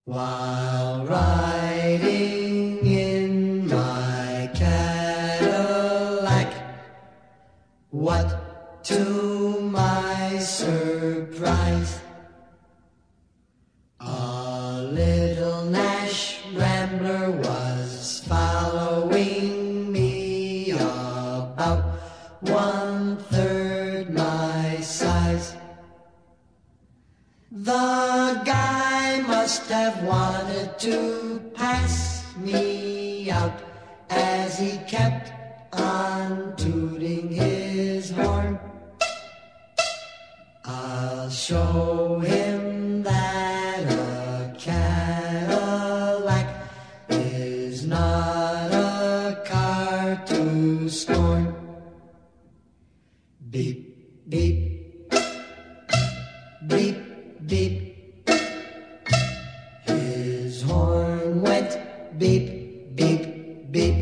While riding in my Cadillac, what to my surprise, a little Nash Rambler was following me about 1/3 my size. The guy must have wanted to pass me out as he kept on tooting his horn. I'll show him that a Cadillac is not a car to scorn. Beep, beep, beep, beep. His horn went beep, beep, beep.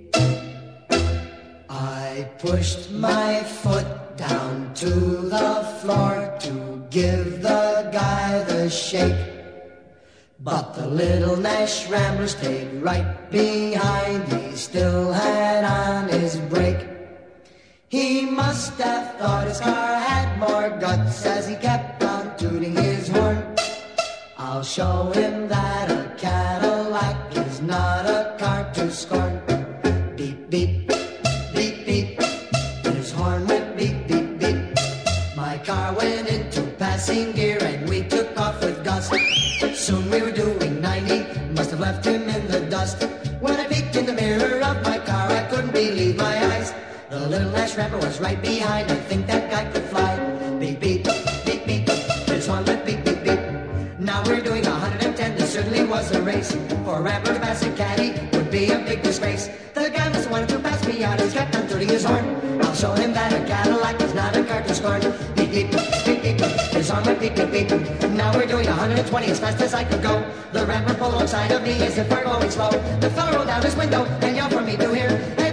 I pushed my foot down to the floor to give the guy the shake, but the little Nash Rambler stayed right behind. He still had on his brake. He must have thought his car had more guts as he kept on tooting his horn. I'll show him that a Cadillac is not a car to scorn. Beep, beep, beep, beep. His horn went beep, beep, beep. My car went into passing gear and we took off with gust. Soon we were doing 90, must have left him in the dust. When I peeked in the mirror of my car, I couldn't believe my eyes. The little Nash Rambler was right behind. I think that guy could fly. Beep, beep, beep, beep. His horn went beep, beep, beep. Now we're doing 110. This certainly was a race. For a Rambler to pass a caddy would be a big disgrace. The guy must have wanted to pass me out. He kept on tooting his horn. I'll show him that a Cadillac is not a car to scorn. Beep, beep, beep, beep. His horn went beep, beep, beep. Now we're doing 120 as fast as I could go. The Rambler pulled alongside of me as if we're going slow. The fellow rolled down his window and yelled for me to hear. Hey,